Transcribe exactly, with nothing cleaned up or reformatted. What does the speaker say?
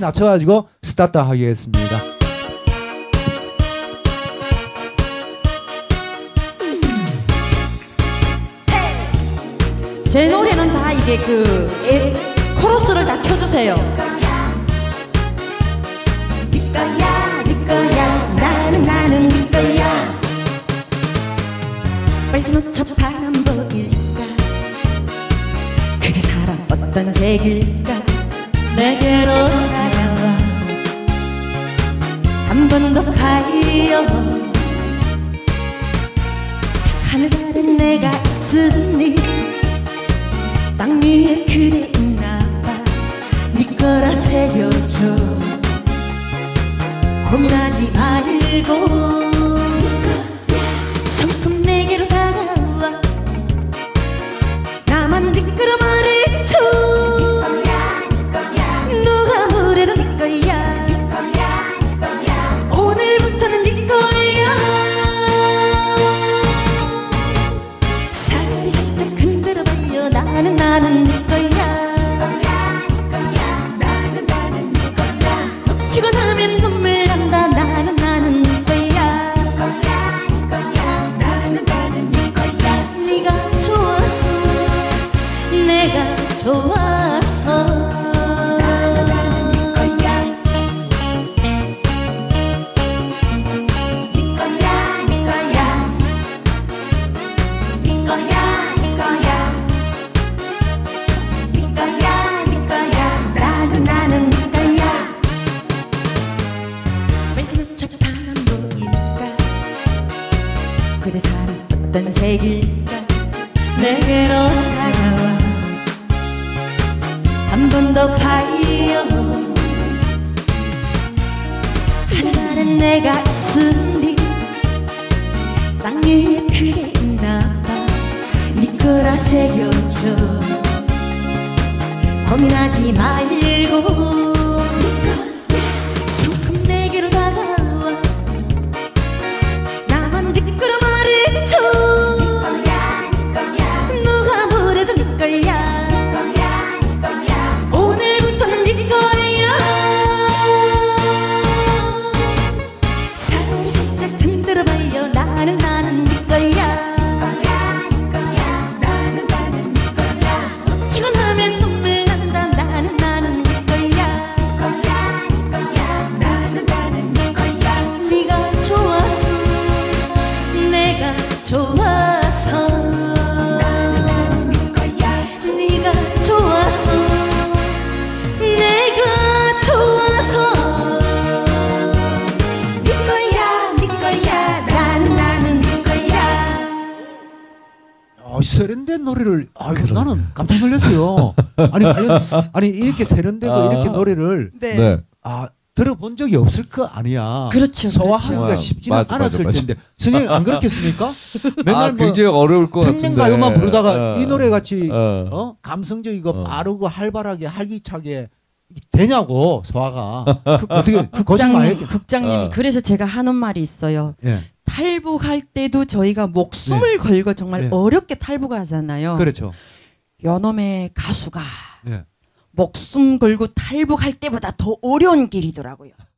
낮춰가지고 스타트 하겠습니다. 제 노래는 다 이게 그 에, 코러스를 다 켜주세요. 네 거야, 네 거야, 나는 나는 네 거야. 빨진 옷저 파란 보일까? 그게 사람 어떤 색일까? 내게로 다가와 한 번 더 가요. 하늘 아래 내가 있으니 땅 위에 그대 있나봐. 네 거라 새겨줘. 고민하지 말고 성큼 내게로 다가와. 나만 네 거라 말해줘. 누가 뭐래도 네 거야. 오늘부터는 네 거야. 살이 살짝 흔들어봐요. 나는 나는 네 거야. 나는 나는 네 거야. 놓치고 나면 눈물 난다. 나는 나는 네 거야. 나는 나는 네 거야. 네가 좋아서 내가 좋아서. 그대 사람 어떤 색일까? 내게로 다가와 한 번 더 가요. 하늘 아래 내가 있으니 땅 위에 그대 있나봐. 네 거라 새겨줘. 고민하지 말고 소금 내게로 다가와. 나만 네 거라 말해줘. 누가 뭐래도 네 거야. 오늘부터는 네 거야. 살을 살짝 흔들어봐요. 나는 나는 네 거야. 나는 나는 네 거야. 놓치고 나면 눈물 난다. 나는 나는 네 거야. 나는 나는 네 거야. 네가 좋아서 내가 좋아서. 나는 나는 네 거야. 네가 좋아서 내가 좋아서. 네 거야 네 거야. 나는 나는 네 거야. 어, 세련된 노래를 아이고 나는 깜짝 놀랐어요. 아니 과연 아니 이렇게 세련되고 아. 이렇게 노래를 네. 네. 아 들어본 적이 없을 거 아니야. 그렇죠, 소화하기가 그렇죠. 쉽지는 맞아, 않았을 맞아, 맞아. 텐데 선생님 안 그렇겠습니까? 맨날 아, 뭐 굉장히 어려울 것 같은데. 평년가요만 부르다가 어. 이 노래 같이 어. 어? 감성적이고 어. 빠르고 활발하게 활기차게 되냐고 소화가. 어떻게 고생 많이 국장님, 했겠. 국장님 어. 그래서 제가 하는 말이 있어요. 예, 탈북할 때도 저희가 목숨을 걸고 정말 네. 어렵게 탈북하잖아요. 그렇죠. 연엄의 가수가 예. 목숨 걸고 탈북할 때보다 더 어려운 길이더라고요.